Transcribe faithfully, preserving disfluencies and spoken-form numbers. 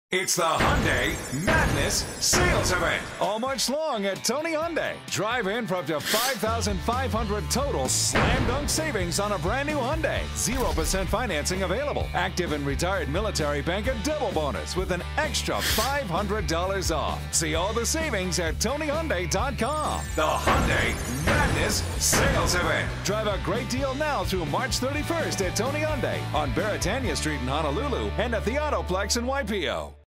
It's the Hyundai Madness Sales Event. All March long at Tony Hyundai. Drive in for up to five thousand five hundred dollars total slam dunk savings on a brand new Hyundai. zero percent financing available. Active and retired military bank a double bonus with an extra five hundred dollars off. See all the savings at Tony Hyundai dot com. The Hyundai Madness Sales Event. Drive a great deal now through March thirty-first at Tony Hyundai on Beretania Street in Honolulu and at the Autoplex in Waipio.